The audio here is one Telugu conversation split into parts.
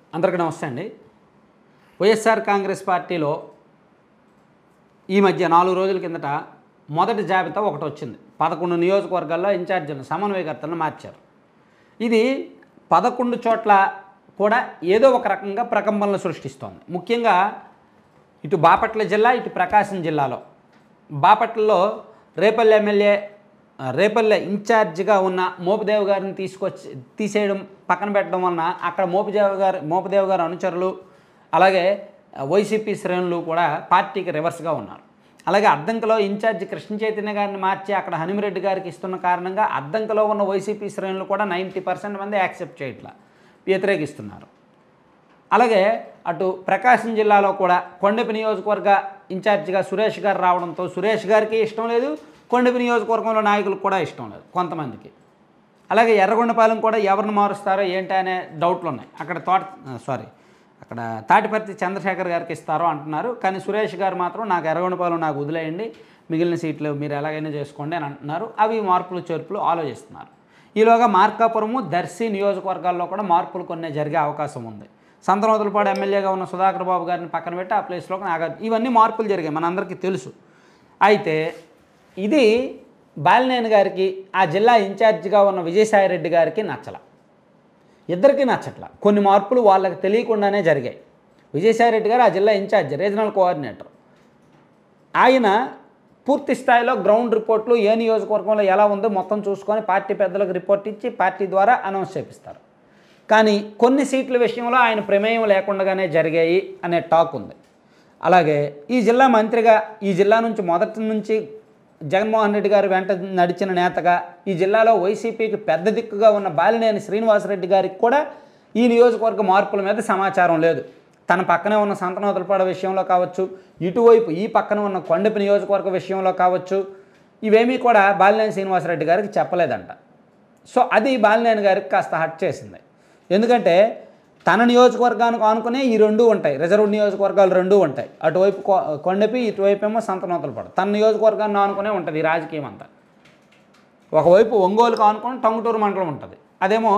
అందరికీ నమస్తే అండి. వైఎస్ఆర్ కాంగ్రెస్ పార్టీలో ఈ మధ్య 4 రోజుల కిందట మొదటి జాబితా ఒకటి వచ్చింది. 11 నియోజకవర్గాల్లో ఇన్ఛార్జీలను సమన్వయకర్తలను మార్చారు. ఇది 11 చోట్ల కూడా ఏదో ఒక రకంగా ప్రకంపనలు సృష్టిస్తోంది. ముఖ్యంగా ఇటు బాపట్ల జిల్లా, ఇటు ప్రకాశం జిల్లాలో బాపట్లలో రేపల్లె ఎమ్మెల్యే రేపల్లె ఇన్ఛార్జిగా ఉన్న మోపిదేవ్ గారిని తీసేయడం పక్కన పెట్టడం వలన అక్కడ మోపిదేవ్ గారు అనుచరులు అలాగే వైసీపీ శ్రేణులు కూడా పార్టీకి రివర్స్గా ఉన్నారు. అలాగే అద్దంకిలో ఇన్ఛార్జి కృష్ణ చైతన్య గారిని మార్చి అక్కడ హనుమిరెడ్డి గారికి ఇస్తున్న కారణంగా అద్దంకిలో ఉన్న వైసీపీ శ్రేణులు కూడా 90% మంది యాక్సెప్ట్ చేయట్లా, వ్యతిరేకిస్తున్నారు. అలాగే అటు ప్రకాశం జిల్లాలో కూడా కొండపి నియోజకవర్గ ఇన్ఛార్జిగా సురేష్ గారు రావడంతో సురేష్ గారికి ఇష్టం లేదు, కొండపి నియోజకవర్గంలో నాయకులకు కూడా ఇష్టం లేదు కొంతమందికి. అలాగే ఎర్రగొండపాలెం కూడా ఎవరిని మారుస్తారో ఏంటి అనే డౌట్లు ఉన్నాయి. అక్కడ తాటిపర్తి చంద్రశేఖర్ గారికి ఇస్తారో అంటున్నారు. కానీ సురేష్ గారు మాత్రం నాకు ఎర్రగొండపాలెం నాకు వదిలేయండి, మిగిలిన సీట్లు మీరు ఎలాగైనా చేసుకోండి అని అంటున్నారు. అవి మార్పులు చేర్పులు ఆలోచిస్తున్నారు. ఈలోగా మార్కాపురము, దర్శి నియోజకవర్గాల్లో కూడా మార్పులు కొన్ని జరిగే అవకాశం ఉంది. సంతనూతలపాడు ఎమ్మెల్యేగా ఉన్న సుధాకర్ బాబు గారిని పక్కన పెట్టి ఆ ప్లేస్లోకి నాగార్జున, ఇవన్నీ మార్పులు జరిగాయి, మనందరికీ తెలుసు. అయితే ఇది బాలినేని గారికి, ఆ జిల్లా ఇన్ఛార్జిగా ఉన్న విజయసాయిరెడ్డి గారికి నచ్చల, ఇద్దరికీ నచ్చట్ల. కొన్ని మార్పులు వాళ్ళకి తెలియకుండానే జరిగాయి. విజయసాయిరెడ్డి గారు ఆ జిల్లా ఇన్ఛార్జి, రీజనల్ కోఆర్డినేటర్. ఆయన పూర్తి స్థాయిలో గ్రౌండ్ రిపోర్ట్లు ఏ నియోజకవర్గంలో ఎలా ఉందో మొత్తం చూసుకొని పార్టీ పెద్దలకు రిపోర్ట్ ఇచ్చి పార్టీ ద్వారా అనౌన్స్ చేపిస్తారు. కానీ కొన్ని సీట్ల విషయంలో ఆయన ప్రమేయం లేకుండానే జరిగాయి అనే టాక్ ఉంది. అలాగే ఈ జిల్లా మంత్రిగా, ఈ జిల్లా నుంచి మొదటి నుంచి జగన్మోహన్ రెడ్డి గారు వెంట నడిచిన నేతగా, ఈ జిల్లాలో వైసీపీకి పెద్ద దిక్కుగా ఉన్న బాలినేని శ్రీనివాసరెడ్డి గారికి కూడా ఈ నియోజకవర్గ మార్పుల మీద సమాచారం లేదు. తన పక్కనే ఉన్న సంతనూతలపాడు విషయంలో కావచ్చు, ఇటువైపు ఈ పక్కన ఉన్న కొండపి నియోజకవర్గ విషయంలో కావచ్చు, ఇవేమీ కూడా బాలినేని శ్రీనివాసరెడ్డి గారికి చెప్పలేదంట. సో అది బాలినేని గారికి కాస్త హర్ట్ చేసింది. ఎందుకంటే తన నియోజకవర్గానికి ఆనుకునే ఈ రెండు ఉంటాయి, రిజర్వ్ నియోజకవర్గాలు రెండు ఉంటాయి. అటువైపు కొండపి, ఇటువైపు ఏమో సంతనూతలపాడు. తన నియోజకవర్గాన్ని ఆనుకునే ఉంటుంది ఈ రాజకీయం అంతా. ఒకవైపు ఒంగోలుకు ఆనుకుని టంగుటూరు మండలం ఉంటుంది, అదేమో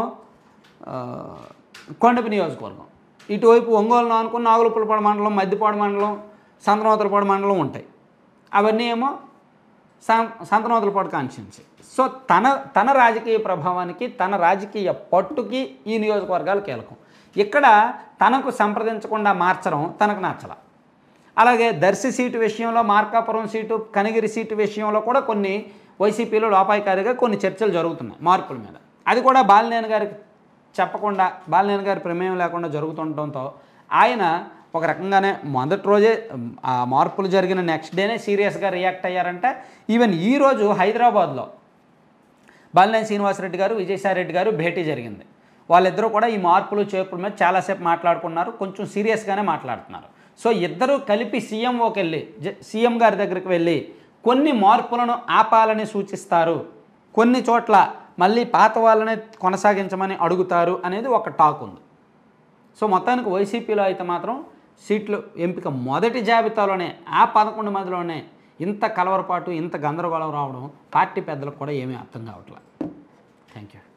కొండపి నియోజకవర్గం. ఇటువైపు ఒంగోలును ఆనుకుని నాగులుపులపాడు మండలం, మద్దిపాడు మండలం, సంతనూతలపాడు మండలం ఉంటాయి. అవన్నీ ఏమో సంతనూతలపాడు కాన్స్టిట్యున్సీ. సో తన రాజకీయ ప్రభావానికి, తన రాజకీయ పట్టుకి ఈ నియోజకవర్గాలు కీలకం. ఇక్కడ తనకు సంప్రదించకుండా మార్చడం తనకు నచ్చల. అలాగే దర్శి సీటు విషయంలో, మార్కాపురం సీటు, కనిగిరి సీటు విషయంలో కూడా కొన్ని వైసీపీలో లోపాయికారిగా కొన్ని చర్చలు జరుగుతున్నాయి మార్పుల మీద. అది కూడా బాలినేని గారికి చెప్పకుండా, బాలినేని గారి ప్రమేయం లేకుండా జరుగుతుండటంతో ఆయన ఒక రకంగానే మొదటి రోజే ఆ మార్పులు జరిగిన నెక్స్ట్ డేనే సీరియస్గా రియాక్ట్ అయ్యారంటే. ఈవెన్ ఈరోజు హైదరాబాద్లో బాలినేని శ్రీనివాసరెడ్డి గారు, విజయసాయిరెడ్డి గారు భేటీ జరిగింది. వాళ్ళిద్దరూ కూడా ఈ మార్పులు చేర్పుల మీద చాలాసేపు మాట్లాడుకున్నారు, కొంచెం సీరియస్గానే మాట్లాడుతున్నారు. సో ఇద్దరూ కలిపి సీఎం గారి దగ్గరికి వెళ్ళి కొన్ని మార్పులను ఆపాలని సూచిస్తారు, కొన్ని చోట్ల మళ్ళీ పాత వాళ్ళనే కొనసాగించమని అడుగుతారు అనేది ఒక టాక్ ఉంది. సో మొత్తానికి వైసీపీలో అయితే మాత్రం సీట్లు ఎంపిక మొదటి జాబితాలోనే ఆ 11 మందిలోనే ఇంత కలవరపాటు, ఇంత గందరగోళం రావడం పార్టీ పెద్దలకు కూడా ఏమీ అర్థం కావట్లేదు. Thank you.